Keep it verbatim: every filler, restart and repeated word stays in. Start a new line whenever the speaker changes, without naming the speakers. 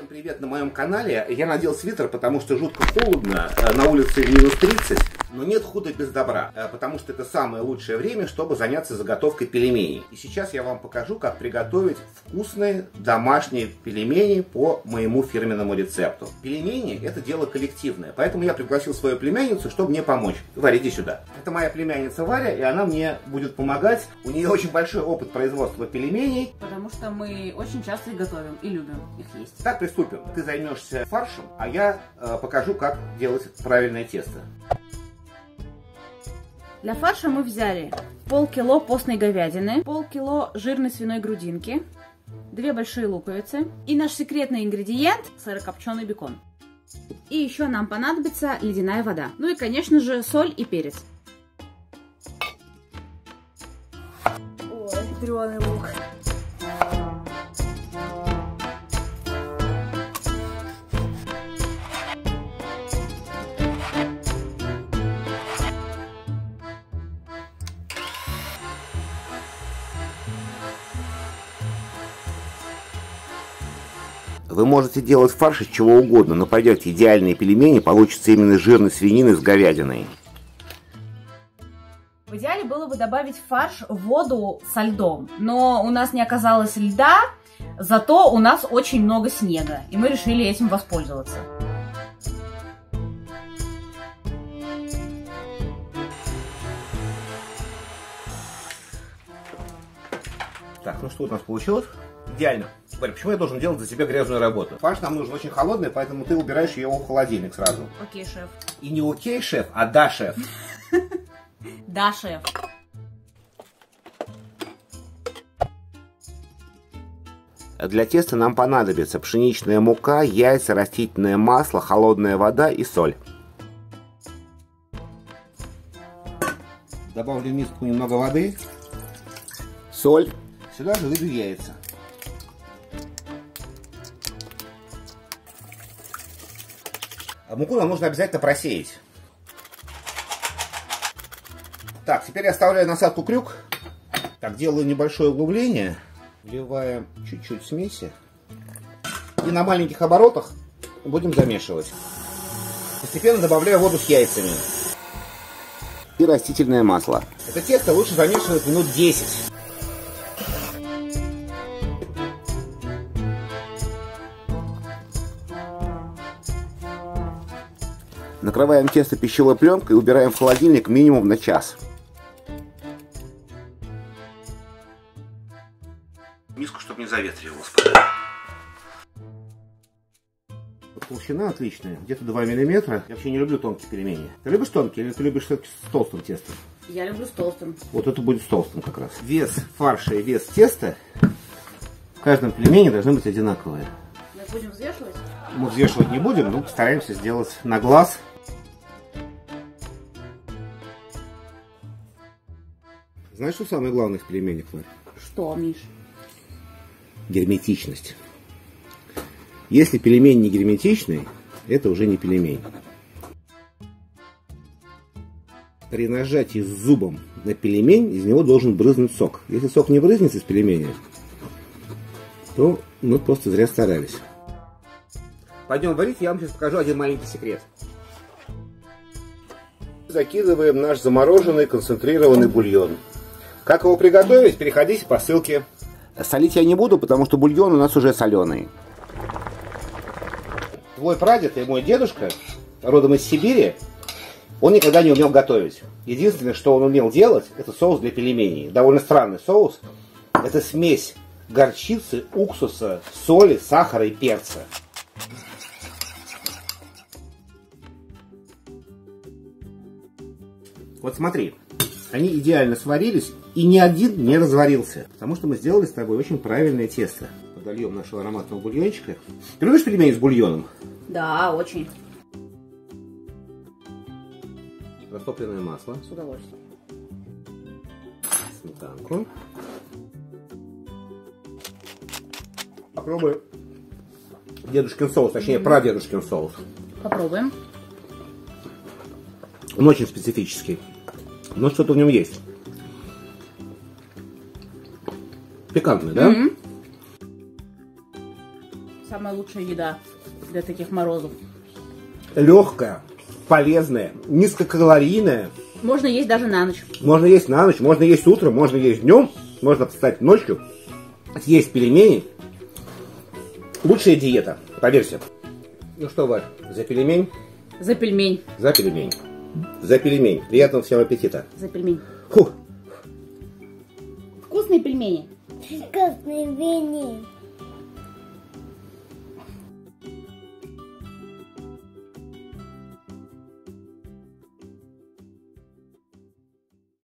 привет на моем канале. Я надел свитер, потому что жутко холодно, на улице минус тридцать, но нет худа без добра, потому что это самое лучшее время, чтобы заняться заготовкой пельменей. И сейчас я вам покажу, как приготовить вкусные домашние пельмени по моему фирменному рецепту. Пельмени — это дело коллективное, поэтому я пригласил свою племянницу, чтобы мне помочь. Варя, иди сюда. Это моя племянница Варя, и она мне будет помогать. У нее очень большой опыт производства пельменей.
Потому что мы очень часто их готовим и любим их есть.
Так, приступим. Ты займешься фаршем, а я э, покажу, как делать правильное тесто.
Для фарша мы взяли полкило постной говядины, полкило жирной свиной грудинки, две большие луковицы и наш секретный ингредиент – сырокопченый бекон. И еще нам понадобится ледяная вода. Ну и, конечно же, соль и перец. Ой, ядреный лук.
Вы можете делать фарш из чего угодно, но пойдете идеальные пельмени, получится именно жирной свинины с говядиной.
В идеале было бы добавить в фарш воду со льдом, но у нас не оказалось льда, зато у нас очень много снега, и мы решили этим воспользоваться.
Так, ну что у нас получилось? Идеально. Варя, почему я должен делать за тебя грязную работу? Фарш нам нужен очень холодный, поэтому ты убираешь его в холодильник сразу.
Окей, шеф.
И не окей, шеф, а да, шеф.
Да, шеф.
Для теста нам понадобится пшеничная мука, яйца, растительное масло, холодная вода и соль. Добавлю в миску немного воды, соль. Сюда же вылью яйца. А муку нам нужно обязательно просеять. Так, теперь я оставляю насадку крюк. Так, делаю небольшое углубление. Вливаем чуть-чуть смеси. И на маленьких оборотах будем замешивать. Постепенно добавляю воду с яйцами. И растительное масло. Это тесто лучше замешивать минут десять. Накрываем тесто пищевой пленкой и убираем в холодильник минимум на час. Миску, чтобы не заветривалось. Толщина отличная, где-то два миллиметра. Я вообще не люблю тонкие пельмени. Ты любишь тонкие или ты любишь с толстым тестом?
Я люблю с толстым.
Вот это будет с толстым как раз. Вес фарша и вес теста в каждом пельмени должны быть одинаковые.
Мы будем взвешивать?
Мы взвешивать не будем, но постараемся сделать на глаз. Знаешь, что самое главное в пельменях, Варя?
Что, Миш?
Герметичность. Если пельмень не герметичный, это уже не пельмень. При нажатии зубом на пельмень из него должен брызнуть сок. Если сок не брызнет из пельменя, то мы просто зря старались. Пойдем варить, я вам сейчас покажу один маленький секрет. Закидываем наш замороженный концентрированный бульон. Как его приготовить, переходите по ссылке. Солить я не буду, потому что бульон у нас уже соленый. Твой прадед и мой дедушка, родом из Сибири, он никогда не умел готовить. Единственное, что он умел делать, это соус для пельменей. Довольно странный соус. Это смесь горчицы, уксуса, соли, сахара и перца. Вот смотри, они идеально сварились, и ни один не разварился. Потому что мы сделали с тобой очень правильное тесто. Подольем нашего ароматного бульончика. Ты любишь пельмени с бульоном?
Да, очень.
Растопленное масло.
С удовольствием.
Сметанку. Попробуй дедушкин соус, точнее, mm-hmm. прадедушкин соус.
Попробуем.
Он очень специфический, но что-то в нем есть. Пикантный, да?
Mm-hmm. самая лучшая еда для таких морозов.
Легкая, полезная, низкокалорийная.
Можно есть даже на ночь.
Можно есть на ночь, можно есть утром, можно есть днем, можно встать ночью, съесть пельмени. Лучшая диета, поверьте. Ну что, Варь, за пельмень?
За пельмень.
За пельмень. За пельмень. Приятного всем аппетита.
За пельмень.
Фух.
Вкусные пельмени.
Вкусные пельмени.